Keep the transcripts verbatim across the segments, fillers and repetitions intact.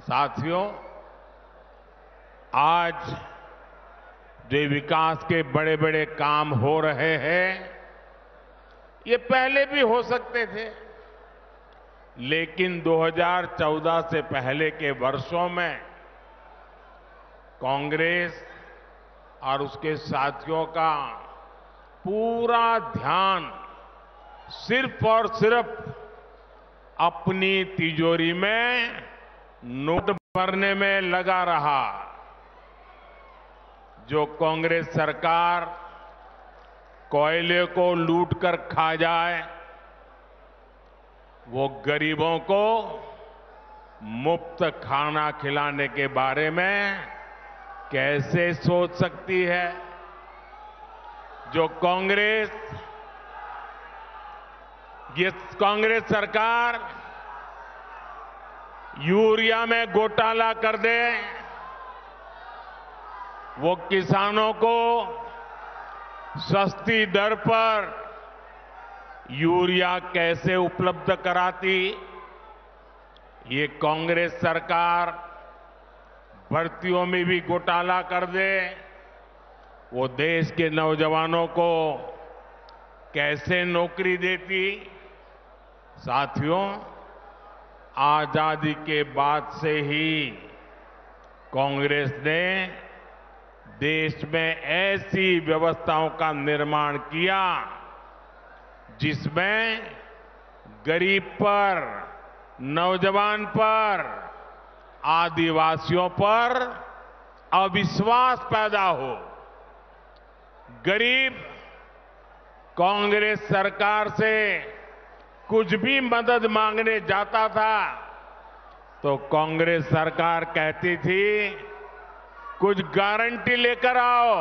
साथियों, आज जो विकास के बड़े बड़े काम हो रहे हैं, ये पहले भी हो सकते थे, लेकिन दो हज़ार चौदह से पहले के वर्षों में कांग्रेस और उसके साथियों का पूरा ध्यान सिर्फ और सिर्फ अपनी तिजोरी में नोट भरने में लगा रहा। जो कांग्रेस सरकार कोयले को लूटकर खा जाए, वो गरीबों को मुफ्त खाना खिलाने के बारे में कैसे सोच सकती है। जो कांग्रेस ये कांग्रेस सरकार यूरिया में घोटाला कर दे, वो किसानों को सस्ती दर पर यूरिया कैसे उपलब्ध कराती। ये कांग्रेस सरकार भर्तियों में भी घोटाला कर दे, वो देश के नौजवानों को कैसे नौकरी देती। साथियों, आजादी के बाद से ही कांग्रेस ने देश में ऐसी व्यवस्थाओं का निर्माण किया जिसमें गरीब पर, नौजवान पर, आदिवासियों पर अविश्वास पैदा हो। गरीब कांग्रेस सरकार से कुछ भी मदद मांगने जाता था तो कांग्रेस सरकार कहती थी, कुछ गारंटी लेकर आओ।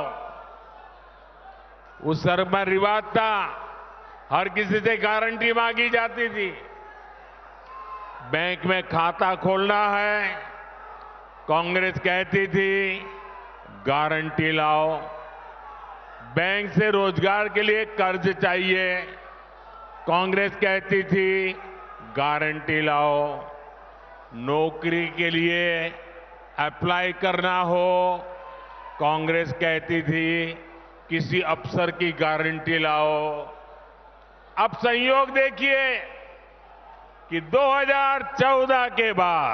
उस समय रिवाज था, हर किसी से गारंटी मांगी जाती थी। बैंक में खाता खोलना है, कांग्रेस कहती थी गारंटी लाओ। बैंक से रोजगार के लिए कर्ज चाहिए, कांग्रेस कहती थी गारंटी लाओ। नौकरी के लिए अप्लाई करना हो, कांग्रेस कहती थी किसी अफसर की गारंटी लाओ। अब संयोग देखिए कि दो हज़ार चौदह के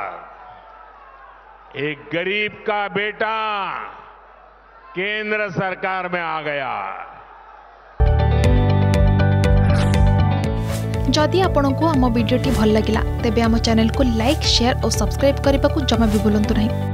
बाद एक गरीब का बेटा केंद्र सरकार में आ गया। जदि आपंक आम भिडी भल लगा तेब आम चैनल को लाइक, शेयर और सब्सक्राइब करने को जमा भी भूलु नहीं।